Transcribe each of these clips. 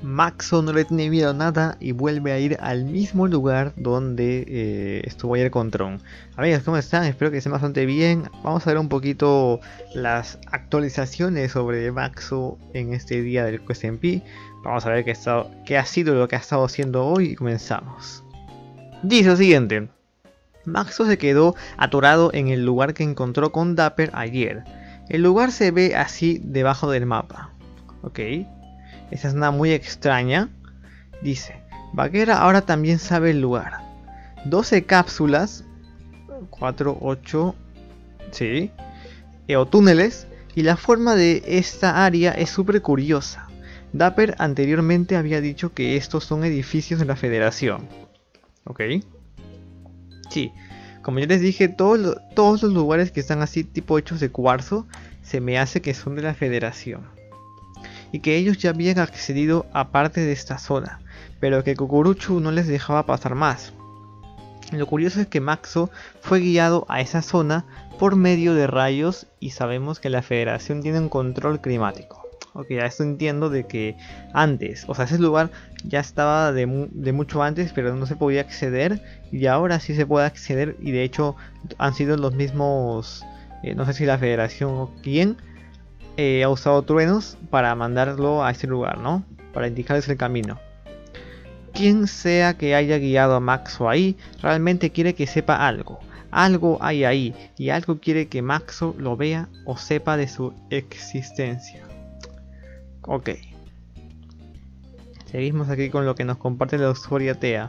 Maxo no le tiene miedo a nada y vuelve a ir al mismo lugar donde estuvo ayer con Tron. Amigos, ¿cómo están? Espero que estén bastante bien. Vamos a ver un poquito las actualizaciones sobre Maxo en este día del QSMP. Vamos a ver qué ha sido lo que ha estado haciendo hoy y comenzamos. Dice lo siguiente. Maxo se quedó atorado en el lugar que encontró con Dapper ayer. El lugar se ve así debajo del mapa. Ok. Esa es nada muy extraña. Dice, Vaquera ahora también sabe el lugar. 12 cápsulas, 4, 8, sí, o túneles, y la forma de esta área es súper curiosa. Dapper anteriormente había dicho que estos son edificios de la Federación. Ok. Sí, como ya les dije, todos los lugares que están así tipo hechos de cuarzo, se me hace que son de la Federación. Y que ellos ya habían accedido a parte de esta zona, pero que Cucuruchu no les dejaba pasar más. Lo curioso es que Maxo fue guiado a esa zona por medio de rayos y sabemos que la Federación tiene un control climático. Ok, a esto entiendo de que antes, o sea, ese lugar ya estaba de mucho antes, pero no se podía acceder y ahora sí se puede acceder y de hecho han sido los mismos, no sé si la Federación o quién, ha usado truenos para mandarlo a ese lugar, ¿no? Para indicarles el camino. Quien sea que haya guiado a Maxo ahí, realmente quiere que sepa algo. Algo hay ahí y algo quiere que Maxo lo vea o sepa de su existencia. Ok. Seguimos aquí con lo que nos comparte la usuaria Tea.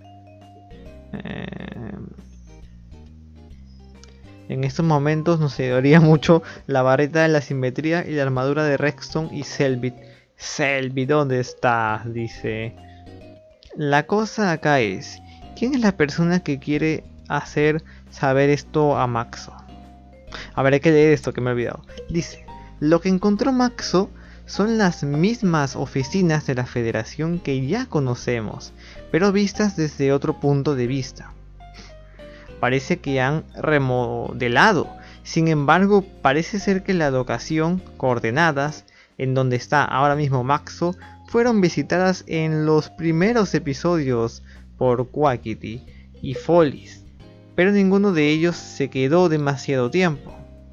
En estos momentos nos ayudaría mucho la vareta de la simetría y la armadura de Rexton y Selbit. Selbit, ¿dónde estás? Dice. La cosa acá es, ¿quién es la persona que quiere hacer saber esto a Maxo? A ver, hay que leer esto que me he olvidado. Dice, lo que encontró Maxo son las mismas oficinas de la Federación que ya conocemos, pero vistas desde otro punto de vista. Parece que han remodelado. Sin embargo, parece ser que la locación, coordenadas, en donde está ahora mismo Maxo, fueron visitadas en los primeros episodios por Quackity y Follis, pero ninguno de ellos se quedó demasiado tiempo.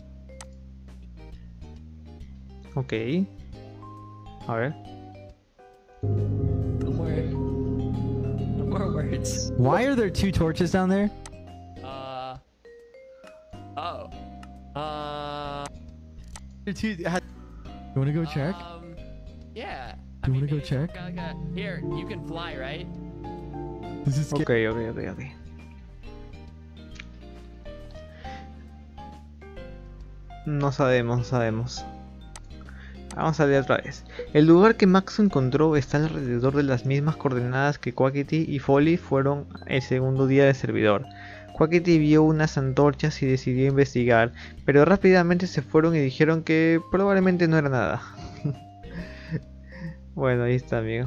Ok. A ver. No more words. Why are there two torches down there? Oh. You want to go check? Yeah. You wanna go check? Here, you can fly, right? This is Ok. No sabemos. Vamos a leer otra vez. El lugar que Maxo encontró está alrededor de las mismas coordenadas que Quackity y Folly fueron el segundo día de servidor. Quackity vio unas antorchas y decidió investigar, pero rápidamente se fueron y dijeron que probablemente no era nada. Bueno, ahí está, amigo.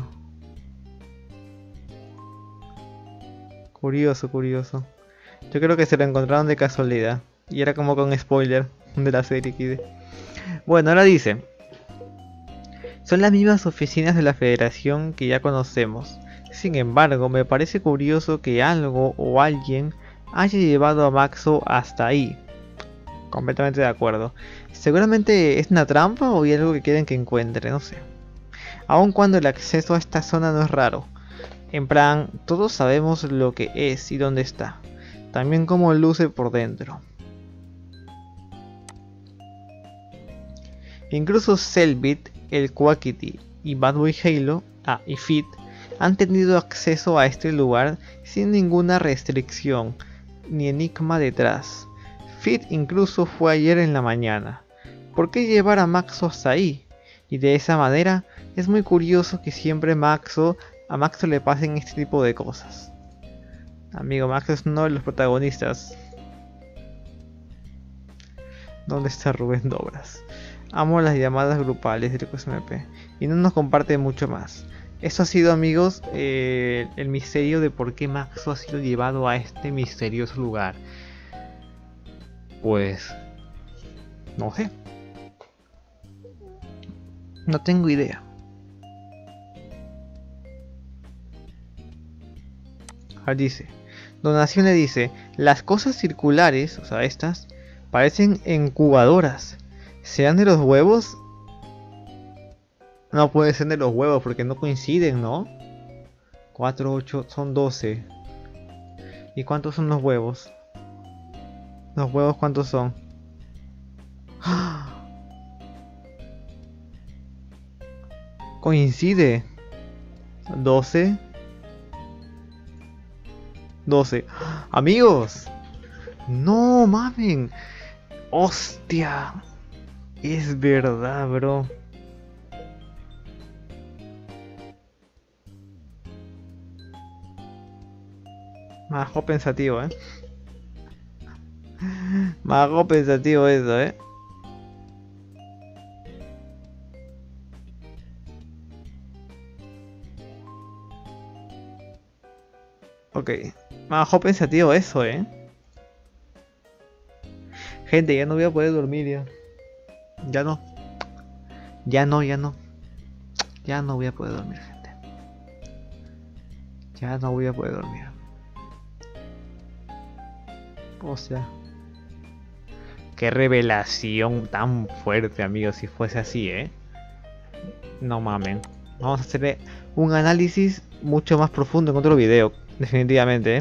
Curioso. Yo creo que se lo encontraron de casualidad. Y era como con spoiler de la serie Kid. Bueno, ahora dice. Son las mismas oficinas de la Federación que ya conocemos. Sin embargo, me parece curioso que algo o alguien haya llevado a Maxo hasta ahí. Completamente de acuerdo. Seguramente es una trampa o hay algo que quieren que encuentre, no sé. Aun cuando el acceso a esta zona no es raro. En plan, todos sabemos lo que es y dónde está. También cómo luce por dentro. Incluso Selbit, el Quackity y Bad Boy Halo, y Fit, han tenido acceso a este lugar sin ninguna restricción ni enigma detrás. Fit incluso fue ayer en la mañana. ¿Por qué llevar a Maxo hasta ahí? Y de esa manera es muy curioso que siempre a Maxo le pasen este tipo de cosas. Amigo, Maxo es uno de los protagonistas. ¿Dónde está Rubén Dobras? Amo las llamadas grupales del QSMP y no nos comparte mucho más. Eso ha sido, amigos, el misterio de por qué Maxo ha sido llevado a este misterioso lugar. Pues no sé. No tengo idea. Dice, Donación le dice, las cosas circulares, o sea, estas, parecen incubadoras. ¿Serán de los huevos? No puede ser de los huevos porque no coinciden, ¿no? 4, 8, son 12. ¿Y cuántos son los huevos? ¿Los huevos cuántos son? ¡Ah! Coincide. 12. 12. Amigos. No mamen. Hostia. Es verdad, bro. Majo pensativo, Majo pensativo eso, Ok. Majo pensativo eso, Gente, ya no voy a poder dormir ya. Ya no. Ya no. Ya no voy a poder dormir, gente. Ya no voy a poder dormir. O sea, qué revelación tan fuerte, amigos, si fuese así, No mamen. Vamos a hacer un análisis mucho más profundo en otro video, definitivamente,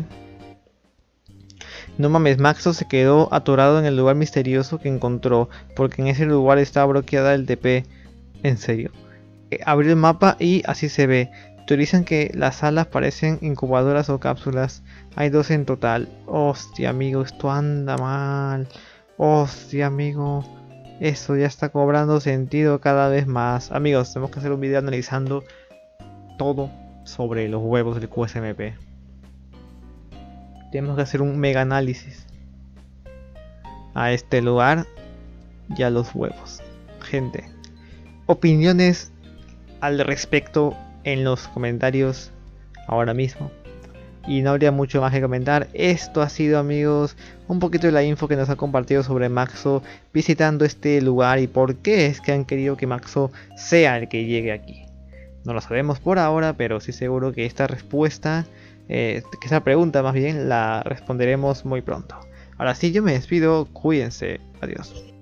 No mames, Maxo se quedó atorado en el lugar misterioso que encontró, porque en ese lugar está bloqueada el TP. En serio. Abrió el mapa y así se ve. Teorizan que las salas parecen incubadoras o cápsulas. Hay 12 en total. Hostia, amigo, esto anda mal. Hostia, amigo. Eso ya está cobrando sentido cada vez más. Amigos, tenemos que hacer un video analizando todo sobre los huevos del QSMP. Tenemos que hacer un mega análisis a este lugar y a los huevos. Gente, opiniones al respecto en los comentarios ahora mismo. Y no habría mucho más que comentar. Esto ha sido, amigos, un poquito de la info que nos ha compartido sobre Maxo visitando este lugar y por qué es que han querido que Maxo sea el que llegue aquí. No lo sabemos por ahora, pero sí seguro que esta respuesta, que esta pregunta más bien, la responderemos muy pronto. Ahora sí, yo me despido, cuídense, adiós.